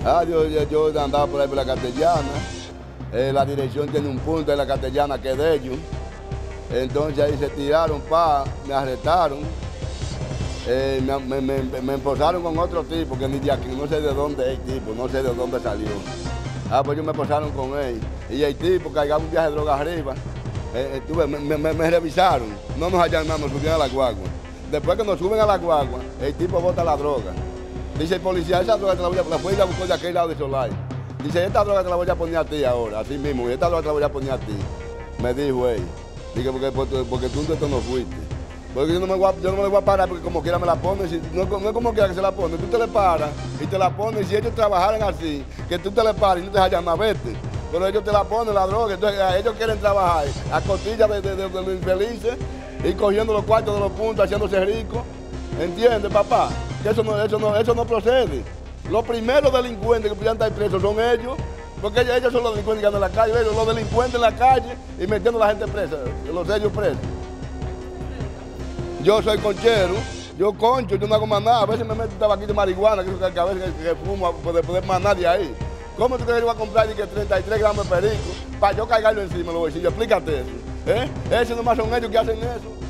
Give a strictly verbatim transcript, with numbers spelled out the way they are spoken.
Ah, yo, yo, yo andaba por ahí por la Castellana. Eh, la dirección tiene un punto en la Castellana que es de ellos. Entonces ahí se tiraron, pa, me arrestaron. Eh, me, me, me, me emposaron con otro tipo que ni de aquí, no sé de dónde es el tipo, no sé de dónde salió. Ah, pues ellos me posaron con él. Y el tipo cargaba un viaje de droga arriba. Eh, estuve, me, me, me revisaron, no nos allanaron, nos subieron a la guagua. Después que nos suben a la guagua, el tipo bota la droga. Dice el policía, esa droga te la voy a, la voy a ir a buscar de aquel lado de Solay. Dice, esta droga te la voy a poner a ti ahora, así mismo, y esta droga te la voy a poner a ti. Me dijo él. Dije, porque, porque, porque tú de esto no fuiste. Porque yo no, me voy a, yo no me la voy a parar porque como quiera me la ponen. Si, no, no es como quiera que se la pone. Tú te le paras y te la pones. Y si ellos trabajaran así, que tú te le pares y no te dejas llamar, vete. Pero ellos te la ponen, la droga. Entonces ellos quieren trabajar a costillas de, de, de, de los infelices y cogiendo los cuartos de los puntos, haciéndose ricos. ¿Entiendes, papá? Que eso no, eso no, eso no procede. Los primeros delincuentes que podían estar presos son ellos. Porque ellos, ellos son los delincuentes que andan en la calle. Ellos, los delincuentes en la calle y metiendo a la gente presa. Los ellos presos. Yo soy conchero, yo concho, yo no hago más nada. A veces me meto un tabaquito de marihuana, que, que, que a veces que, que fumo para poder más nada de ahí. ¿Cómo tú crees que yo voy a comprar que treinta y tres gramos de perico para yo cargarlo encima de los bolsillos? Explícate eso. ¿Eh? Esos nomás son ellos que hacen eso.